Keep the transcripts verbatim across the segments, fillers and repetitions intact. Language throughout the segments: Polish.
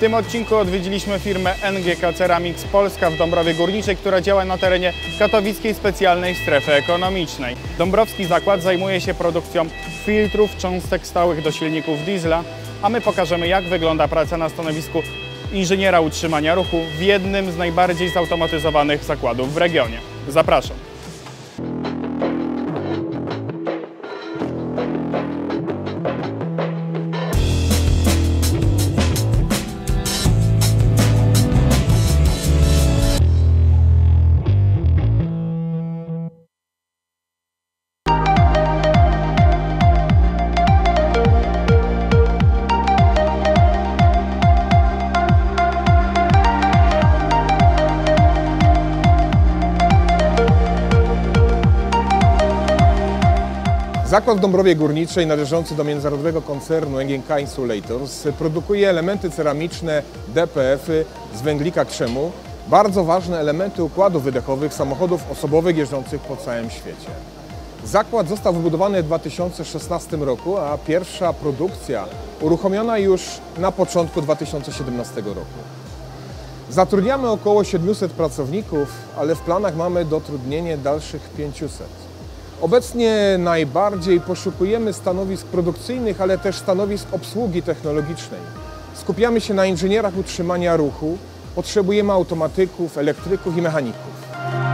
tym odcinku odwiedziliśmy firmę N G K Ceramics Polska w Dąbrowie Górniczej, która działa na terenie Katowickiej Specjalnej Strefy Ekonomicznej. Dąbrowski zakład zajmuje się produkcją filtrów, cząstek stałych do silników diesla, a my pokażemy, jak wygląda praca na stanowisku inżyniera utrzymania ruchu w jednym z najbardziej zautomatyzowanych zakładów w regionie. Zapraszam. Zakład w Dąbrowie Górniczej, należący do międzynarodowego koncernu N G K Insulators, produkuje elementy ceramiczne D P F-y z węglika krzemu, bardzo ważne elementy układów wydechowych samochodów osobowych jeżdżących po całym świecie. Zakład został wybudowany w dwa tysiące szesnastym roku, a pierwsza produkcja uruchomiona już na początku dwa tysiące siedemnastego roku. Zatrudniamy około siedmiuset pracowników, ale w planach mamy dotrudnienie dalszych pięciuset. Obecnie najbardziej poszukujemy stanowisk produkcyjnych, ale też stanowisk obsługi technologicznej. Skupiamy się na inżynierach utrzymania ruchu, potrzebujemy automatyków, elektryków i mechaników.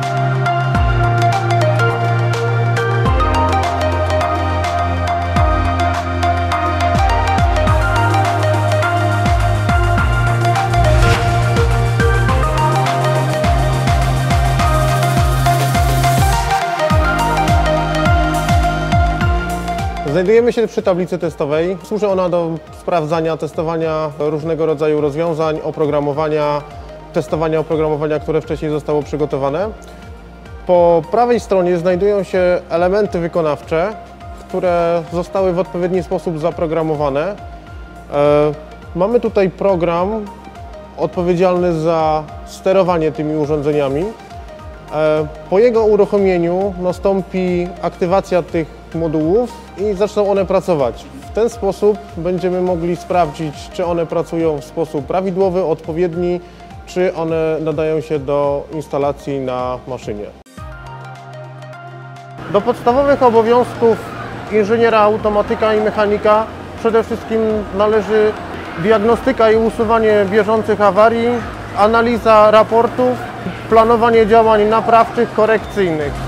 Znajdujemy się przy tablicy testowej. Służy ona do sprawdzania, testowania różnego rodzaju rozwiązań, oprogramowania, testowania oprogramowania, które wcześniej zostało przygotowane. Po prawej stronie znajdują się elementy wykonawcze, które zostały w odpowiedni sposób zaprogramowane. Mamy tutaj program odpowiedzialny za sterowanie tymi urządzeniami. Po jego uruchomieniu nastąpi aktywacja tych modułów i zaczną one pracować. W ten sposób będziemy mogli sprawdzić, czy one pracują w sposób prawidłowy, odpowiedni, czy one nadają się do instalacji na maszynie. Do podstawowych obowiązków inżyniera automatyka i mechanika przede wszystkim należy diagnostyka i usuwanie bieżących awarii, analiza raportów, planowanie działań naprawczych, korekcyjnych.